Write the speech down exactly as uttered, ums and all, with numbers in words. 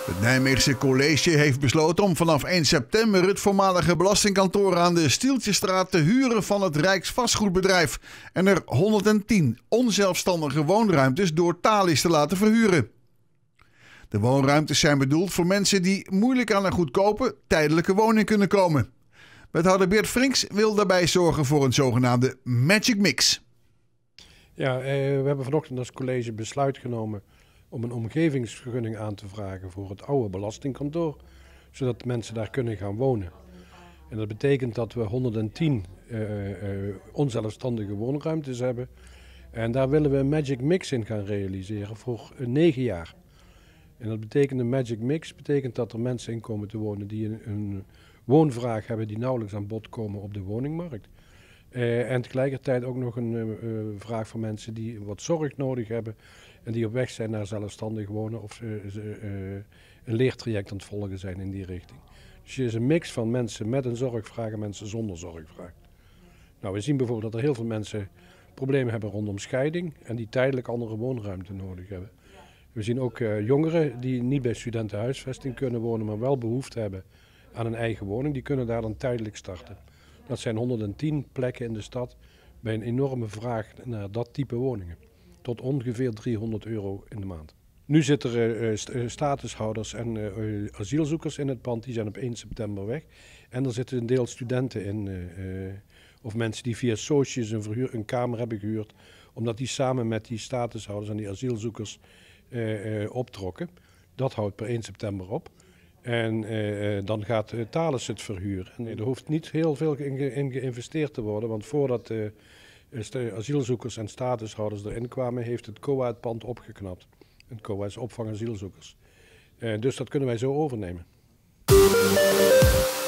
Het Nijmeegse college heeft besloten om vanaf één september het voormalige belastingkantoor aan de Stieltjestraat te huren van het Rijksvastgoedbedrijf en er honderdtien onzelfstandige woonruimtes door Thalys te laten verhuren. De woonruimtes zijn bedoeld voor mensen die moeilijk aan een goedkope, tijdelijke woning kunnen komen. Wethouder Beert Frinks wil daarbij zorgen voor een zogenaamde magic mix. Ja, eh, we hebben vanochtend als college besluit genomen om een omgevingsvergunning aan te vragen voor het oude belastingkantoor, zodat mensen daar kunnen gaan wonen. En dat betekent dat we honderdtien uh, uh, onzelfstandige woonruimtes hebben. En daar willen we een magic mix in gaan realiseren voor uh, negen jaar. En dat betekent een magic mix, betekent dat er mensen in komen te wonen die een, een woonvraag hebben die nauwelijks aan bod komen op de woningmarkt. Uh, en tegelijkertijd ook nog een uh, uh, vraag voor mensen die wat zorg nodig hebben en die op weg zijn naar zelfstandig wonen of uh, uh, uh, een leertraject aan het volgen zijn in die richting. Dus je is een mix van mensen met een zorgvraag en mensen zonder zorgvraag. Nou, we zien bijvoorbeeld dat er heel veel mensen problemen hebben rondom scheiding en die tijdelijk andere woonruimte nodig hebben. We zien ook uh, jongeren die niet bij studentenhuisvesting kunnen wonen, maar wel behoefte hebben aan een eigen woning, die kunnen daar dan tijdelijk starten. Dat zijn honderdtien plekken in de stad bij een enorme vraag naar dat type woningen. Tot ongeveer driehonderd euro in de maand. Nu zitten er uh, statushouders en uh, asielzoekers in het pand, die zijn op één september weg. En er zitten een deel studenten in, uh, uh, of mensen die via Socius een, verhuur, een kamer hebben gehuurd, omdat die samen met die statushouders en die asielzoekers uh, uh, optrokken. Dat houdt per één september op. En uh, dan gaat uh, Thalys het verhuren. En er hoeft niet heel veel in, ge in geïnvesteerd te worden, want voordat uh, de asielzoekers en statushouders erin kwamen, heeft het C O A het pand opgeknapt. Het C O A is opvang asielzoekers. Uh, dus dat kunnen wij zo overnemen.